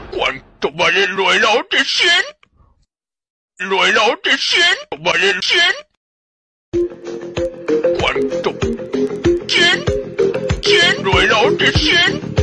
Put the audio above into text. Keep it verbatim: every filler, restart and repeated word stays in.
¿Cuánto vale lo helado de cien? ¿Lo helado de cien? ¿Vale el cien? ¿Cuánto? ¿cien? ¿cien? ¿Lo helado de cien?